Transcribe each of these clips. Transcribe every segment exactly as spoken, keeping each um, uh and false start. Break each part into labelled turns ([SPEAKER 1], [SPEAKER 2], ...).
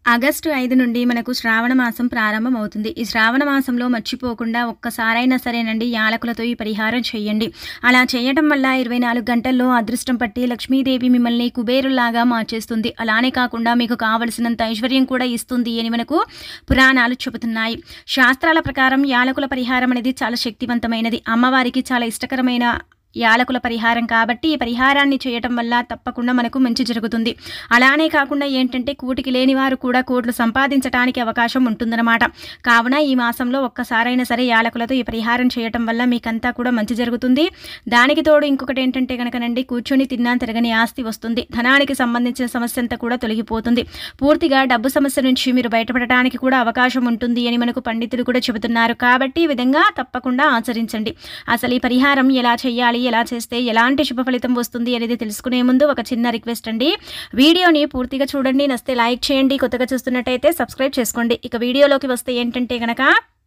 [SPEAKER 1] August ఐదు నుండి మనకు శ్రావణ మాసం ప్రారంభమవుతుంది. ఈ శ్రావణ మాసంలో మర్చిపోకుండా ఒక్కసారైనా సరేనండి యాలకులతో ఈ పరిహారం చేయండి. అలా చేయడం వల్ల ఇరవై నాలుగు గంటల్లో అదృష్టం పట్టి లక్ష్మీదేవి మిమ్మల్ని కుబేరులాగా మార్చేస్తుంది. అలానే కాకుండా మీకు కావలసినంత ఐశ్వర్యం కూడా ఇస్తుంది అని మనకు పురాణాలు చెబుతున్నాయి. శాస్త్రాల ప్రకారం యాలకుల పరిహారం అనేది చాలా శక్తివంతమైనది. అమ్మవారికి చాలా ఇష్టకరమైన యాలకుల పరిహారం కాబట్టి ఈ పరిహారాన్ని చేయటం వల్ల తప్పకుండా మనకు మంచి జరుగుతుంది. అలానే కాకుండా ఏంటంటే కూటికి లేని వారు కూడా కోట్లు సంపాదించడానికి అవకాశం ఉంటుందన్నమాట. కావున ఈ మాసంలో ఒక్కసారైనా సరే యాలకులతో ఈ పరిహారం చేయటం వల్ల మీకంతా కూడా మంచి జరుగుతుంది. దానికి తోడు ఇంకొకటి ఏంటంటే కనుకనండి కూర్చొని తిన్నా తిరగని ఆస్తి వస్తుంది. ధనానికి సంబంధించిన సమస్య అంతా కూడా తొలగిపోతుంది. పూర్తిగా డబ్బు సమస్య నుంచి మీరు బయటపడటానికి కూడా అవకాశం ఉంటుంది అని మనకు పండితులు కూడా చెబుతున్నారు. కాబట్టి ఈ విధంగా తప్పకుండా ఆచరించండి. అసలు ఈ పరిహారం ఎలా చేయాలి, ఎలా చేస్తే ఎలాంటి శుభ ఫలితం వస్తుంది అనేది తెలుసుకునే ముందు ఒక చిన్న రిక్వెస్ట్ అండి. వీడియోని పూర్తిగా చూడండి, నచ్చితే లైక్ చేయండి, కొత్తగా చూస్తున్నట్టయితే సబ్స్క్రైబ్ చేసుకోండి. ఇక వీడియోలోకి వస్తే ఏంటంటే గనక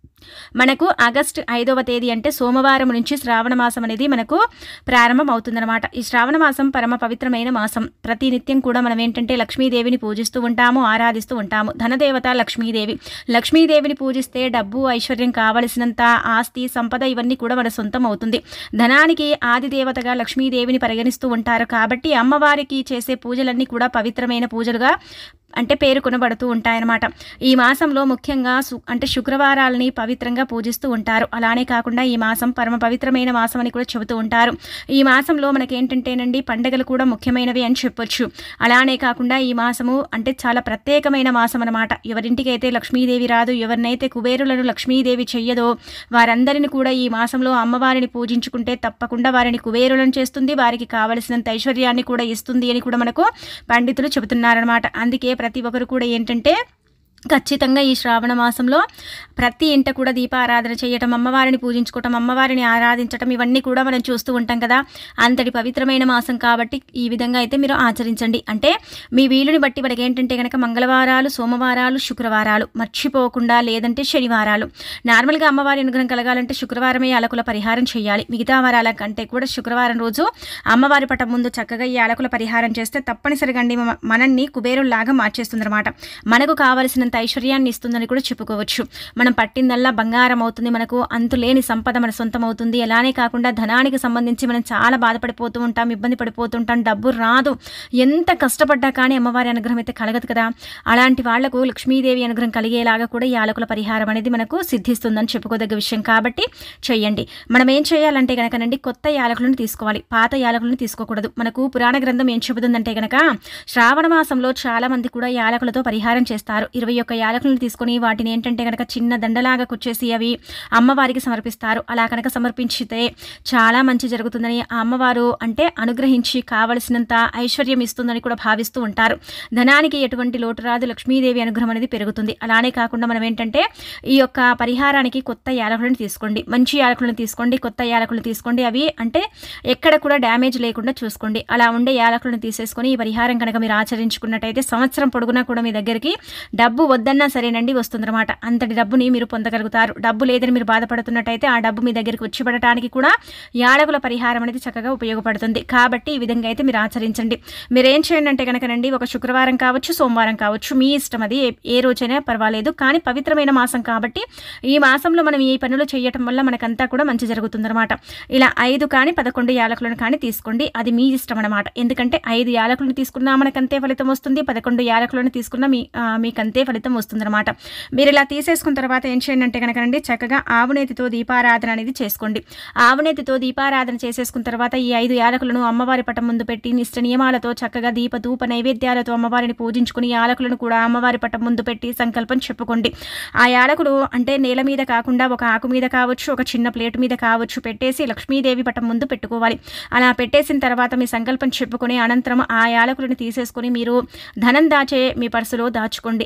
[SPEAKER 1] మనకు ఆగస్టు ఐదవ తేదీ అంటే సోమవారం నుంచి శ్రావణ మాసం అనేది మనకు ప్రారంభం అవుతుందన్నమాట. ఈ శ్రావణ మాసం పరమ పవిత్రమైన మాసం. ప్రతి నిత్యం కూడా మనం ఏంటంటే లక్ష్మీదేవిని పూజిస్తూ ఉంటాము, ఆరాధిస్తూ ఉంటాము. ధనదేవత లక్ష్మీదేవి. లక్ష్మీదేవిని పూజిస్తే డబ్బు, ఐశ్వర్యం, కావలసినంత ఆస్తి, సంపద ఇవన్నీ కూడా మన సొంతం అవుతుంది. ధనానికి ఆది దేవతగా లక్ష్మీదేవిని పరిగణిస్తూ ఉంటారు. కాబట్టి అమ్మవారికి చేసే పూజలన్నీ కూడా పవిత్రమైన పూజలుగా అంటే పేర్కొనబడుతూ ఉంటాయన్నమాట. ఈ మాసంలో ముఖ్యంగా అంటే శుక్రవారాలని పవిత్రంగా పూజిస్తూ ఉంటారు. అలానే కాకుండా ఈ మాసం పరమ పవిత్రమైన మాసం అని కూడా చెబుతూ ఉంటారు. ఈ మాసంలో మనకేంటంటేనండి పండుగలు కూడా ముఖ్యమైనవి అని చెప్పొచ్చు. అలానే కాకుండా ఈ మాసము అంటే చాలా ప్రత్యేకమైన మాసం అన్నమాట. ఎవరింటికి అయితే లక్ష్మీదేవి రాదు, ఎవరినైతే కుబేరులను లక్ష్మీదేవి చెయ్యదో వారందరిని కూడా ఈ మాసంలో అమ్మవారిని పూజించుకుంటే తప్పకుండా వారిని కుబేరులను చేస్తుంది, వారికి కావలసినంత ఐశ్వర్యాన్ని కూడా ఇస్తుంది అని కూడా మనకు పండితులు చెబుతున్నారనమాట. అందుకే ప్రతి ఒక్కరు కూడా ఏంటంటే ఖచ్చితంగా ఈ శ్రావణ మాసంలో ప్రతి ఇంట కూడా దీపారాధన చేయటం, అమ్మవారిని పూజించుకోవటం, అమ్మవారిని ఆరాధించటం ఇవన్నీ కూడా మనం చూస్తూ ఉంటాం కదా. అంతటి పవిత్రమైన మాసం కాబట్టి ఈ విధంగా అయితే మీరు ఆచరించండి. అంటే మీ వీలుని బట్టి మనకి ఏంటంటే కనుక మంగళవారాలు, సోమవారాలు, శుక్రవారాలు మర్చిపోకుండా, లేదంటే శనివారాలు. నార్మల్గా అమ్మవారి అనుగ్రహం కలగాలంటే శుక్రవారమే యాలకుల పరిహారం చేయాలి. మిగతా వారాల కంటే కూడా శుక్రవారం రోజు అమ్మవారి పటం ముందు చక్కగా ఈ యాలకుల పరిహారం చేస్తే తప్పనిసరిగా అండి మనల్ని కుబేరుల్లాగా మార్చేస్తుంది అనమాట. మనకు కావలసిన ఐశ్వర్యాన్ని ఇస్తుందని కూడా చెప్పుకోవచ్చు. మనం పట్టిందల్లా బంగారం అవుతుంది, మనకు అంతులేని సంపద మన సొంతం అవుతుంది. అలానే కాకుండా ధనానికి సంబంధించి మనం చాలా బాధపడిపోతూ ఉంటాం, ఇబ్బంది పడిపోతూ ఉంటాం, డబ్బు రాదు, ఎంత కష్టపడ్డా కానీ అమ్మవారి అనుగ్రహం అయితే కలగదు కదా. అలాంటి వాళ్లకు లక్ష్మీదేవి అనుగ్రహం కలిగేలాగా కూడా ఈ యాలకుల పరిహారం అనేది మనకు సిద్ధిస్తుందని చెప్పుకోదగ్గ విషయం. కాబట్టి చెయ్యండి. మనం ఏం చేయాలంటే కనుకనండి కొత్త యాలకులను తీసుకోవాలి, పాత యాలకులను తీసుకోకూడదు. మనకు పురాణ గ్రంథం ఏం చెబుతుందంటే కనుక శ్రావణ మాసంలో చాలా మంది కూడా యాలకులతో పరిహారం చేస్తారు. ఇరవై యొక్క యాలకులను తీసుకొని వాటిని ఏంటంటే కనుక చిన్న దండలాగా కుచ్చేసి అవి అమ్మవారికి సమర్పిస్తారు. అలా కనుక సమర్పించితే చాలా మంచి జరుగుతుందని ఆ అమ్మవారు అంటే అనుగ్రహించి కావలసినంత ఐశ్వర్యం ఇస్తుందని కూడా భావిస్తూ ఉంటారు. ధనానికి ఎటువంటి లోటు రాదు, లక్ష్మీదేవి అనుగ్రహం అనేది పెరుగుతుంది. అలానే కాకుండా మనం ఏంటంటే ఈ యొక్క పరిహారానికి కొత్త యాలకులను తీసుకోండి, మంచి యాలకులను తీసుకోండి, కొత్త యాలకులను తీసుకోండి. అవి అంటే ఎక్కడ కూడా డ్యామేజ్ లేకుండా చూసుకోండి. అలా ఉండే యాలకులను తీసేసుకొని ఈ పరిహారం కనుక మీరు ఆచరించుకున్నట్టయితే సంవత్సరం పొడుగునా కూడా మీ దగ్గరికి డబ్బు వద్దన్నా సరేనండి వస్తుందన్నమాట. అంతటి డబ్బుని మీరు పొందగలుగుతారు. డబ్బు లేదని మీరు బాధపడుతున్నట్టయితే ఆ డబ్బు మీ దగ్గరికి వచ్చి పడటానికి కూడా యాలకుల పరిహారం అనేది చక్కగా ఉపయోగపడుతుంది. కాబట్టి ఈ విధంగా అయితే మీరు ఆచరించండి. మీరు ఏం చేయండి అంటే కనుకనండి ఒక శుక్రవారం కావచ్చు, సోమవారం కావచ్చు, మీ ఇష్టం, అది ఏ రోజైనా పర్వాలేదు. కానీ పవిత్రమైన మాసం కాబట్టి ఈ మాసంలో మనం ఈ పనులు చేయటం వల్ల మనకంతా కూడా మంచి జరుగుతుందన్నమాట. ఇలా ఐదు కానీ పదకొండు యాలకులను కానీ తీసుకోండి, అది మీ ఇష్టం అనమాట. ఎందుకంటే ఐదు యాలకులను తీసుకున్నా మనకంతే ఫలితం వస్తుంది, పదకొండు యాలకులను తీసుకున్నా మీ మీకంతే ఫలితం వస్తుందన్నమాట. మీరు ఇలా తీసేసుకున్న తర్వాత ఏం చేయండి అంటే కనుకనండి చక్కగా ఆవునేతితో దీపారాధన అనేది చేసుకోండి. ఆవునేతితో దీపారాధన చేసేసుకున్న తర్వాత ఈ ఐదు యాలకులను అమ్మవారి పటం ముందు పెట్టి నిష్ట నియమాలతో చక్కగా దీప ధూప నైవేద్యాలతో అమ్మవారిని పూజించుకుని యాలకులను కూడా అమ్మవారి పటం ముందు పెట్టి సంకల్పం చెప్పుకోండి. ఆ యాలకులు అంటే నేల మీద కాకుండా ఒక ఆకు మీద కావచ్చు, ఒక చిన్న ప్లేటు మీద కావచ్చు పెట్టేసి లక్ష్మీదేవి పటం ముందు పెట్టుకోవాలి. అలా పెట్టేసిన తర్వాత మీ సంకల్పం చెప్పుకొని అనంతరం ఆ యాలకులను తీసేసుకొని మీరు ధనం దాచే మీ పర్సులో దాచుకోండి. ఐదు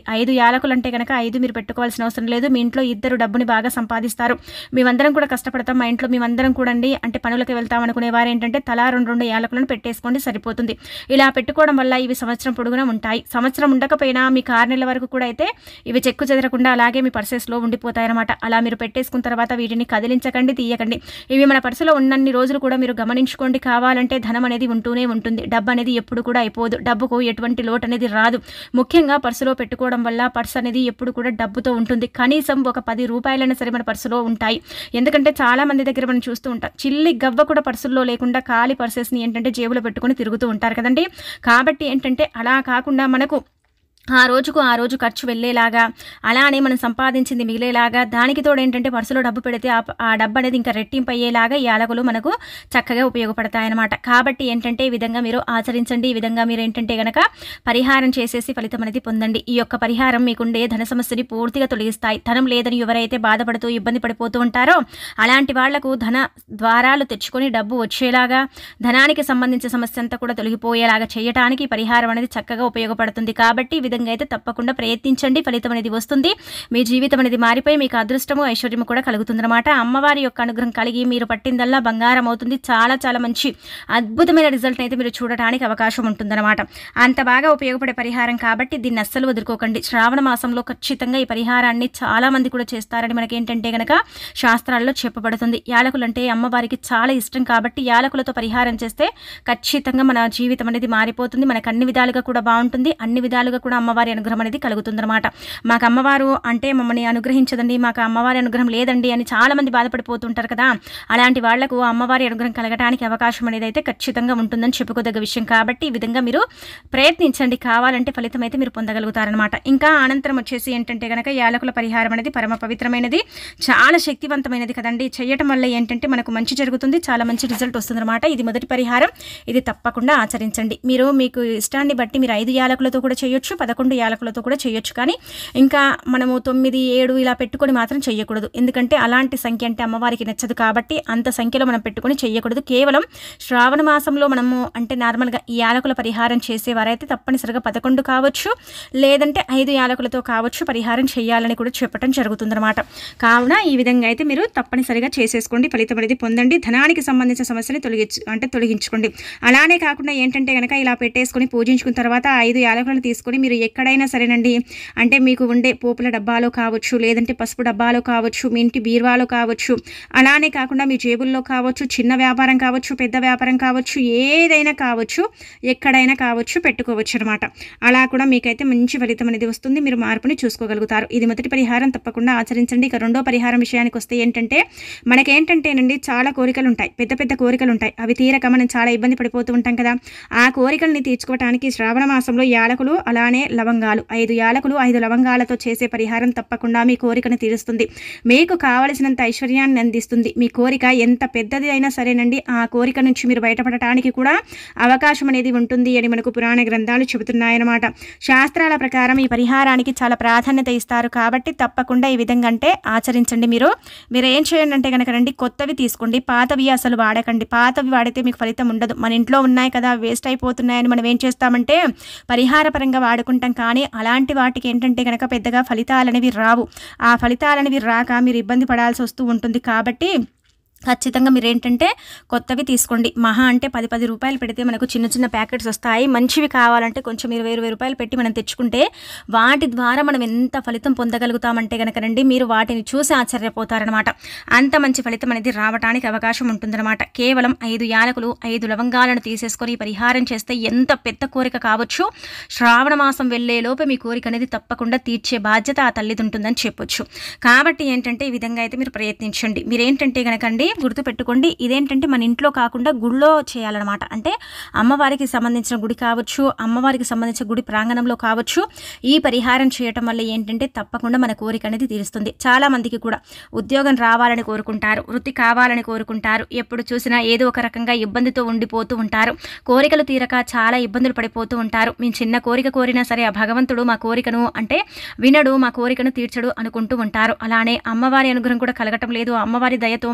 [SPEAKER 1] యాలకులు అంటే కనుక ఐదు మీరు పెట్టుకోవాల్సిన అవసరం లేదు. మీ ఇంట్లో ఇద్దరు డబ్బుని బాగా సంపాదిస్తారు. మేమందరం కూడా కష్టపడతాం, మా ఇంట్లో మేమందరం కూడా అండి అంటే పనులకు వెళ్తాం అనుకునే వారు ఏంటంటే తలా రెండు రెండు యాలకులను పెట్టేసుకోండి, సరిపోతుంది. ఇలా పెట్టుకోవడం వల్ల ఇవి సంవత్సరం పొడుగునా ఉంటాయి. సంవత్సరం ఉండకపోయినా మీకు ఆరు నెలల వరకు కూడా అయితే ఇవి చెక్కు చెదరకుండా అలాగే మీ పర్సెస్లో ఉండిపోతాయి అనమాట. అలా మీరు పెట్టేసుకున్న తర్వాత వీటిని కదిలించకండి, తీయకండి. ఇవి మన పర్సులో ఉన్నన్ని రోజులు కూడా మీరు గమనించుకోండి. కావాలంటే ధనం అనేది ఉంటూనే ఉంటుంది, డబ్బు అనేది ఎప్పుడు కూడా అయిపోదు, డబ్బుకు ఎటువంటి లోటు అనేది రాదు. ముఖ్యంగా పర్సులో పెట్టుకోవడం వల్ల పర్సు అనేది ఎప్పుడు కూడా డబ్బుతో ఉంటుంది. కనీసం ఒక పది రూపాయలైనా సరే మన పర్సులో ఉంటాయి. ఎందుకంటే చాలా మంది దగ్గర మనం చూస్తూ ఉంటాం, చిల్లి గవ్వ కూడా పర్సుల్లో లేకుండా ఖాళీ పర్సెస్ని ఏంటంటే జేబులో పెట్టుకొని తిరుగుతూ ఉంటారు కదండి. కాబట్టి ఏంటంటే అలా కాకుండా మనకు ఆ రోజుకు ఆ రోజు ఖర్చు వెళ్ళేలాగా, అలానే మనం సంపాదించింది మిగిలేలాగా, దానికి తోడు ఏంటంటే పర్సులో డబ్బు పెడితే ఆ డబ్బు అనేది ఇంకా రెట్టింపు అయ్యేలాగా ఈ యాలకులు మనకు చక్కగా ఉపయోగపడతాయన్నమాట. కాబట్టి ఏంటంటే ఈ విధంగా మీరు ఆచరించండి. ఈ విధంగా మీరు ఏంటంటే కనుక పరిహారం చేసేసి ఫలితం అనేది పొందండి. ఈ యొక్క పరిహారం మీకుండే ధన సమస్యని పూర్తిగా తొలగిస్తాయి. ధనం లేదని ఎవరైతే బాధపడుతూ ఇబ్బంది పడిపోతూ ఉంటారో అలాంటి వాళ్లకు ధన ద్వారాలు తెచ్చుకొని డబ్బు వచ్చేలాగా, ధనానికి సంబంధించిన సమస్య అంతా కూడా తొలగిపోయేలాగా చేయడానికి పరిహారం అనేది చక్కగా ఉపయోగపడుతుంది. కాబట్టి విధంగా అయితే తప్పకుండా ప్రయత్నించండి, ఫలితం అనేది వస్తుంది. మీ జీవితం అనేది మారిపోయి మీకు అదృష్టము ఐశ్వర్యము కూడా కలుగుతుందన్నమాట. అమ్మవారి యొక్క అనుగ్రహం కలిగి మీరు పట్టిందల్లా బంగారం అవుతుంది. చాలా చాలా మంచి అద్భుతమైన రిజల్ట్ అయితే మీరు చూడటానికి అవకాశం ఉంటుందన్నమాట. అంత బాగా ఉపయోగపడే పరిహారం కాబట్టి దీన్ని అస్సలు వదులుకోకండి. శ్రావణ మాసంలో ఖచ్చితంగా ఈ పరిహారాన్ని చాలా మంది కూడా చేస్తారని మనకి ఏంటంటే కనుక శాస్త్రాల్లో చెప్పబడుతుంది. యాలకులు అంటే అమ్మవారికి చాలా ఇష్టం కాబట్టి యాలకులతో పరిహారం చేస్తే ఖచ్చితంగా మన జీవితం అనేది మారిపోతుంది. మనకు అన్ని విధాలుగా కూడా బాగుంటుంది, అన్ని విధాలుగా కూడా అమ్మవారి అనుగ్రహం అనేది కలుగుతుందన్నమాట. మాకు అమ్మవారు అంటే మమ్మల్ని అనుగ్రహించదండి, మాకు అమ్మవారి అనుగ్రహం లేదండి అని చాలా మంది బాధపడిపోతుంటారు కదా. అలాంటి వాళ్లకు అమ్మవారి అనుగ్రహం కలగడానికి అవకాశం అనేది అయితే ఖచ్చితంగా ఉంటుందని చెప్పుకోదగ్గ విషయం. కాబట్టి ఈ విధంగా మీరు ప్రయత్నించండి, కావాలంటే ఫలితం అయితే మీరు పొందగలుగుతారనమాట. ఇంకా అనంతరం వచ్చేసి ఏంటంటే కనుక యాలకుల పరిహారం అనేది పరమ పవిత్రమైనది, చాలా శక్తివంతమైనది కదండి. చేయటం వల్ల ఏంటంటే మనకు మంచి జరుగుతుంది, చాలా మంచి రిజల్ట్ వస్తుందన్నమాట. ఇది మొదటి పరిహారం, ఇది తప్పకుండా ఆచరించండి. మీరు మీకు ఇష్టాన్ని బట్టి మీరు ఐదు యాలకులతో కూడా చేయొచ్చు, పదకొండు యాలకులతో కూడా చేయొచ్చు. కానీ ఇంకా మనము తొమ్మిది ఏడు ఇలా పెట్టుకొని మాత్రం చేయకూడదు. ఎందుకంటే అలాంటి సంఖ్య అంటే అమ్మవారికి నచ్చదు. కాబట్టి అంత సంఖ్యలో మనం పెట్టుకొని చేయకూడదు. కేవలం శ్రావణ మాసంలో మనము అంటే నార్మల్గా ఈ యాలకుల పరిహారం చేసేవారైతే తప్పనిసరిగా పదకొండు కావచ్చు, లేదంటే ఐదు యాలకులతో కావచ్చు పరిహారం చేయాలని కూడా చెప్పడం జరుగుతుందన్నమాట. కావున ఈ విధంగా అయితే మీరు తప్పనిసరిగా చేసేసుకోండి, ఫలితం అనేది పొందండి. ధనానికి సంబంధించిన సమస్యని తొలగించు అంటే తొలగించుకోండి. అలానే కాకుండా ఏంటంటే కనుక ఇలా పెట్టేసుకొని పూజించుకున్న తర్వాత ఐదు యాలకులను తీసుకొని మీరు ఎక్కడైనా సరేనండి అంటే మీకు ఉండే పోపుల డబ్బాలో కావచ్చు, లేదంటే పసుపు డబ్బాలో కావచ్చు, మీ ఇంటి బీరువాలో కావచ్చు, అలానే కాకుండా మీ జేబుల్లో కావచ్చు, చిన్న వ్యాపారం కావచ్చు, పెద్ద వ్యాపారం కావచ్చు, ఏదైనా కావచ్చు, ఎక్కడైనా కావచ్చు పెట్టుకోవచ్చు అనమాట. అలా కూడా మీకైతే మంచి ఫలితం అనేది వస్తుంది, మీరు మార్పుని చూసుకోగలుగుతారు. ఇది మొదటి పరిహారం, తప్పకుండా ఆచరించండి. ఇక రెండో పరిహారం విషయానికి వస్తే ఏంటంటే మనకేంటంటేనండి చాలా కోరికలు ఉంటాయి, పెద్ద పెద్ద కోరికలు ఉంటాయి. అవి తీరక మనం చాలా ఇబ్బంది పడిపోతూ ఉంటాం కదా. ఆ కోరికల్ని తీర్చుకోవడానికి శ్రావణ మాసంలో యాలకులు అలానే లవంగాలు, ఐదు యాలకులు ఐదు లవంగాలతో చేసే పరిహారం తప్పకుండా మీ కోరికను తీరుస్తుంది, మీకు కావలసినంత ఐశ్వర్యాన్ని అందిస్తుంది. మీ కోరిక ఎంత పెద్దది అయినా సరేనండి ఆ కోరిక నుంచి మీరు బయటపడటానికి కూడా అవకాశం అనేది ఉంటుంది అని మనకు పురాణ గ్రంథాలు చెబుతున్నాయన్నమాట. శాస్త్రాల ప్రకారం ఈ పరిహారానికి చాలా ప్రాధాన్యత ఇస్తారు. కాబట్టి తప్పకుండా ఈ విధంగా అంటే ఆచరించండి. మీరు మీరు ఏం చేయండి అంటే కనుక రండి కొత్తవి తీసుకోండి, పాతవి అసలు వాడకండి. పాతవి వాడితే మీకు ఫలితం ఉండదు. మన ఇంట్లో ఉన్నాయి కదా వేస్ట్ అయిపోతున్నాయని మనం ఏం చేస్తామంటే పరిహార పరంగా వాడుకుంటాం. కానీ అలాంటి వాటికి ఏంటంటే కనుక పెద్దగా ఫలితాలనేవి రావు. ఆ ఫలితాలనేవి రాక మీరు ఇబ్బంది పడాల్సి వస్తూ ఉంటుంది. కాబట్టి ఖచ్చితంగా మీరు ఏంటంటే కొత్తవి తీసుకోండి. మహా అంటే పది పది రూపాయలు పెడితే మనకు చిన్న చిన్న ప్యాకెట్స్ వస్తాయి. మంచివి కావాలంటే కొంచెం ఇరవై ఇరవై రూపాయలు పెట్టి మనం తెచ్చుకుంటే వాటి ద్వారా మనం ఎంత ఫలితం పొందగలుగుతామంటే కనుకనండి మీరు వాటిని చూసి ఆశ్చర్యపోతారనమాట. అంత మంచి ఫలితం అనేది రావడానికి అవకాశం ఉంటుందన్నమాట. కేవలం ఐదు యాలకులు ఐదు లవంగాలను తీసేసుకొని పరిహారం చేస్తే ఎంత పెద్ద కోరిక కావచ్చు, శ్రావణ మాసం వెళ్ళేలోపు మీ కోరిక అనేది తప్పకుండా తీర్చే బాధ్యత ఆ తల్లిది ఉంటుందని చెప్పొచ్చు. కాబట్టి ఏంటంటే ఈ విధంగా అయితే మీరు ప్రయత్నించండి. మీరేంటంటే కనుకండి గుర్తుపెట్టుకోండి, ఇదేంటంటే మన ఇంట్లో కాకుండా గుడిలో చేయాలన్నమాట. అంటే అమ్మవారికి సంబంధించిన గుడి కావచ్చు, అమ్మవారికి సంబంధించిన గుడి ప్రాంగణంలో కావచ్చు, ఈ పరిహారం చేయటం వల్ల ఏంటంటే తప్పకుండా మన కోరిక అనేది తీరుస్తుంది. చాలా మందికి కూడా ఉద్యోగం రావాలని కోరుకుంటారు, వృత్తి కావాలని కోరుకుంటారు, ఎప్పుడు చూసినా ఏదో ఒక రకంగా ఇబ్బందితో ఉండిపోతూ ఉంటారు. కోరికలు తీరక చాలా ఇబ్బందులు పడిపోతూ ఉంటారు. మేము చిన్న కోరిక కోరినా సరే ఆ భగవంతుడు మా కోరికను అంటే వినడు, మా కోరికను తీర్చడు అనుకుంటూ ఉంటారు. అలానే అమ్మవారి అనుగ్రహం కూడా కలగటం లేదు, అమ్మవారి దయతో మాకు ఏదైనా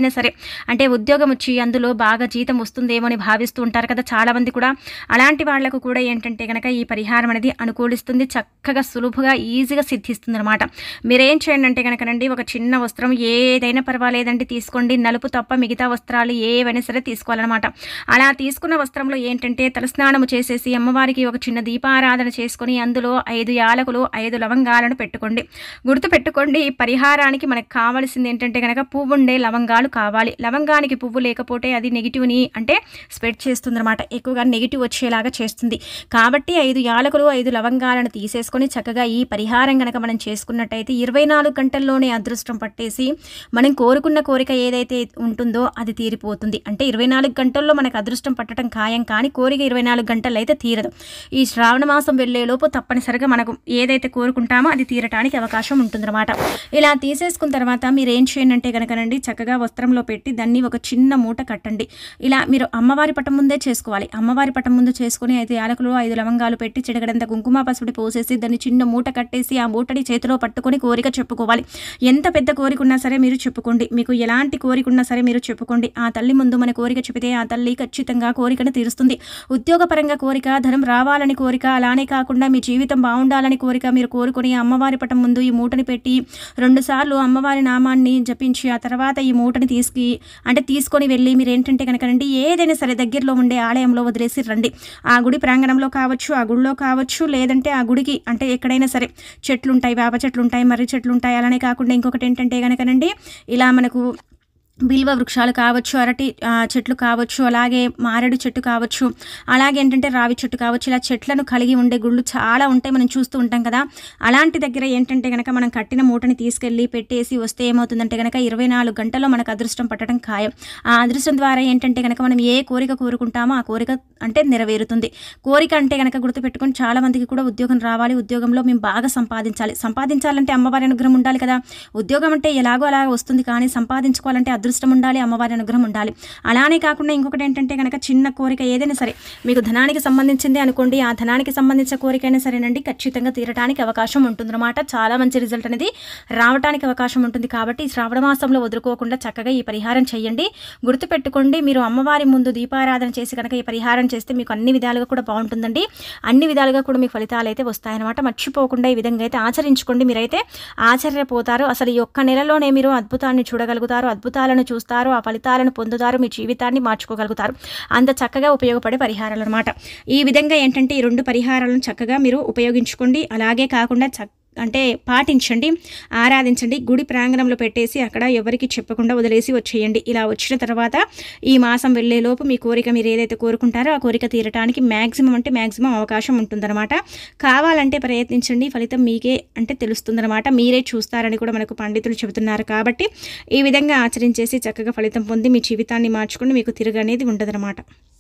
[SPEAKER 1] ఏదైనా సరే అంటే ఉద్యోగం వచ్చి అందులో బాగా జీతం వస్తుందేమో అని భావిస్తూ ఉంటారు కదా చాలామంది కూడా. అలాంటి వాళ్లకు కూడా ఏంటంటే కనుక ఈ పరిహారం అనేది అనుకూలిస్తుంది, చక్కగా సులువుగా ఈజీగా సిద్ధిస్తుంది అనమాట. మీరేం చేయండి అంటే కనుకనండి, ఒక చిన్న వస్త్రం ఏదైనా పర్వాలేదండి తీసుకోండి, నలుపు తప్ప మిగతా వస్త్రాలు ఏవైనా సరే తీసుకోవాలన్నమాట. అలా తీసుకున్న వస్త్రంలో ఏంటంటే తలస్నానము చేసేసి అమ్మవారికి ఒక చిన్న దీపారాధన చేసుకొని అందులో ఐదు యాలకులు ఐదు లవంగాలను పెట్టుకోండి. గుర్తు పెట్టుకోండి, ఈ పరిహారానికి మనకు కావాల్సింది ఏంటంటే కనుక పువ్వు ఉండే లవంగాలు కావాలి. లవంగానికి పువ్వు లేకపోతే అది నెగిటివ్ని అంటే స్ప్రెడ్ చేస్తుంది అనమాట, ఎక్కువగా నెగిటివ్ వచ్చేలాగా చేస్తుంది. కాబట్టి ఐదు యాలకులు ఐదు లవంగాలను తీసేసుకొని చక్కగా ఈ పరిహారం కనుక మనం చేసుకున్నట్టయితే ఇరవై నాలుగు గంటల్లోనే అదృష్టం పట్టేసి మనం కోరుకున్న కోరిక ఏదైతే ఉంటుందో అది తీరిపోతుంది. అంటే ఇరవై నాలుగు గంటల్లో మనకు అదృష్టం పట్టడం ఖాయం, కానీ కోరిక ఇరవై నాలుగు గంటలు అయితే తీరదు. ఈ శ్రావణ మాసం వెళ్ళేలోపు తప్పనిసరిగా మనకు ఏదైతే కోరుకుంటామో అది తీరటానికి అవకాశం ఉంటుందన్నమాట. ఇలా తీసేసుకున్న తర్వాత మీరు ఏం చేయండి అంటే కనుకనండి, చక్కగా వస్త్రంలో పెట్టి దాన్ని ఒక చిన్న మూట కట్టండి. ఇలా మీరు అమ్మవారి పటం ముందే చేసుకోవాలి. అమ్మవారి పటం ముందు చేసుకుని ఐదు యాలకులు ఐదు లవంగాలు పెట్టి చిడగడంత కుంకుమ పసుపుడి పోసేసి దాన్ని చిన్న మూట కట్టేసి ఆ మూటని చేతిలో పట్టుకొని కోరిక చెప్పుకోవాలి. ఎంత పెద్ద కోరిక ఉన్నా సరే మీరు చెప్పుకోండి, మీకు ఎలాంటి కోరిక ఉన్నా సరే మీరు చెప్పుకోండి. ఆ తల్లి ముందు మన కోరిక చెబితే ఆ తల్లి ఖచ్చితంగా కోరికను తీరుస్తుంది. ఉద్యోగపరంగా కోరిక, ధనం రావాలని కోరిక, అలానే కాకుండా మీ జీవితం బాగుండాలని కోరిక మీరు కోరుకొని అమ్మవారి పటం ముందు ఈ మూటని పెట్టి రెండు సార్లు అమ్మవారి నామాన్ని జపించి ఆ తర్వాత ఈ మూటని తీసుకు అంటే తీసుకొని వెళ్ళి మీరు ఏంటంటే కనుకనండి ఏదైనా సరే దగ్గరలో ఉండే ఆలయంలో వదిలేసి రండి. ఆ గుడి ప్రాంగణంలో కావచ్చు, ఆ గుడిలో కావచ్చు, లేదంటే ఆ గుడికి అంటే ఎక్కడైనా సరే చెట్లు ఉంటాయి, వేప చెట్లు ఉంటాయి, మర్రి చెట్లు ఉంటాయి. అలానే కాకుండా ఇంకొకటి ఏంటంటే కనుకనండి ఇలా మనకు బిల్వ వృక్షాలు కావచ్చు, అరటి చెట్లు కావచ్చు, అలాగే మారేడు చెట్టు కావచ్చు, అలాగే ఏంటంటే రావి చెట్టు కావచ్చు, ఇలా చెట్లను కలిగి ఉండే గుళ్ళు చాలా ఉంటాయి, మనం చూస్తూ ఉంటాం కదా. అలాంటి దగ్గర ఏంటంటే కనుక మనం కట్టిన మూటని తీసుకెళ్ళి పెట్టేసి వస్తే ఏమవుతుందంటే కనుక ఇరవై నాలుగు గంటల్లో మనకు అదృష్టం పట్టడం ఖాయం. ఆ అదృష్టం ద్వారా ఏంటంటే కనుక మనం ఏ కోరిక కోరుకుంటామో ఆ కోరిక అంటే నెరవేరుతుంది. కోరిక అంటే కనుక గుర్తుపెట్టుకొని చాలా మందికి కూడా ఉద్యోగం రావాలి, ఉద్యోగంలో మేము బాగా సంపాదించాలి. సంపాదించాలంటే అమ్మవారి అనుగ్రహం ఉండాలి కదా. ఉద్యోగం అంటే ఎలాగో అలా వస్తుంది, కానీ సంపాదించుకోవాలంటే అదృష్టం ఉండాలి, అమ్మవారి అనుగ్రహం ఉండాలి. అలానే కాకుండా ఇంకొకటి ఏంటంటే కనుక చిన్న కోరిక ఏదైనా సరే మీకు ధనానికి సంబంధించింది అనుకోండి, ఆ ధనానికి సంబంధించిన కోరిక అయినా సరేనండి ఖచ్చితంగా తీరడానికి అవకాశం ఉంటుందన్నమాట. చాలా మంచి రిజల్ట్ అనేది రావడానికి అవకాశం ఉంటుంది. కాబట్టి శ్రావణ మాసంలో వదులుకోకుండా చక్కగా ఈ పరిహారం చేయండి. గుర్తుపెట్టుకోండి, మీరు అమ్మవారి ముందు దీపారాధన చేసి కనుక ఈ పరిహారం చేస్తే మీకు అన్ని విధాలుగా కూడా బాగుంటుందండి. అన్ని విధాలుగా కూడా మీకు ఫలితాలు అయితే వస్తాయన్నమాట. మర్చిపోకుండా ఈ విధంగా అయితే ఆచరించుకోండి. మీరైతే ఆశ్చర్యపోతారు. అసలు ఈ ఒక్క నెలలోనే మీరు అద్భుతాన్ని చూడగలుగుతారు, అద్భుతాలను చూస్తారు, ఆ ఫలితాలను పొందుతారు, మీ జీవితాన్ని మార్చుకోగలుగుతారు. అంత చక్కగా ఉపయోగపడే పరిహారాలు అనమాట. ఈ విధంగా ఏంటంటే ఈ రెండు పరిహారాలను చక్కగా మీరు ఉపయోగించుకోండి. అలాగే కాకుండా చక్క అంటే పాటించండి, ఆరాధించండి. గుడి ప్రాంగణంలో పెట్టేసి అక్కడ ఎవరికి చెప్పకుండా వదిలేసి వచ్చేయండి. ఇలా వచ్చిన తర్వాత ఈ మాసం వెళ్ళేలోపు మీ కోరిక మీరు ఏదైతే కోరుకుంటారో ఆ కోరిక తీరటానికి మ్యాక్సిమం అంటే మ్యాక్సిమం అవకాశం ఉంటుందన్నమాట. కావాలంటే ప్రయత్నించండి, ఫలితం మీకే అంటే తెలుస్తుందన్నమాట. మీరే చూస్తారని కూడా మనకు పండితులు చెబుతున్నారు. కాబట్టి ఈ విధంగా ఆచరించేసి చక్కగా ఫలితం పొంది మీ జీవితాన్ని మార్చుకుని మీకు తిరుగు అనేది ఉండదన్నమాట.